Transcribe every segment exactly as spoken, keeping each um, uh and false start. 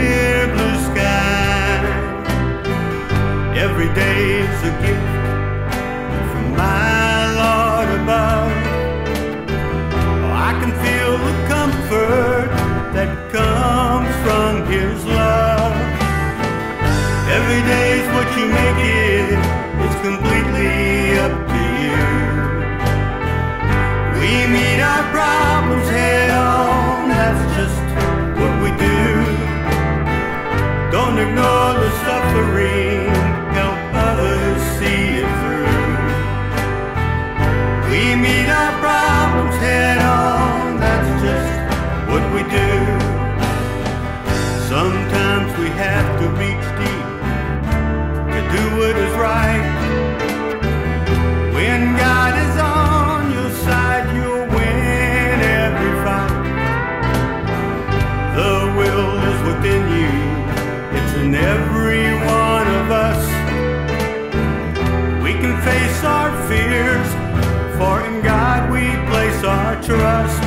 clear blue sky. Every day's a gift from my Lord above. Oh, I can feel the comfort that comes from His love. Every day's what you make it, it's completely up to you. We meet our problems head on, that's just what we do. Don't ignore the suffering, help others see it through. We meet our problems head on, that's just what we do. Sometimes we have to reach deep to do what is right. When God is on your side, you'll win every fight. The will is within you, it's in every one of us. We can face our fears, for in God we place our trust.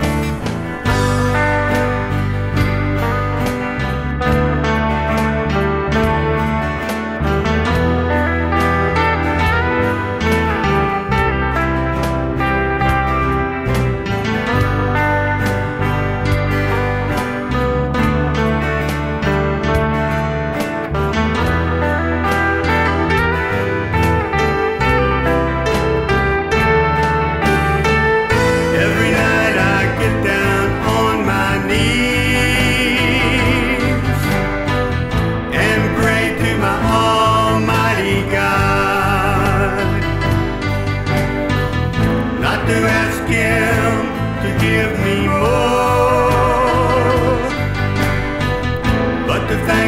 To ask Him to give me more, but to thank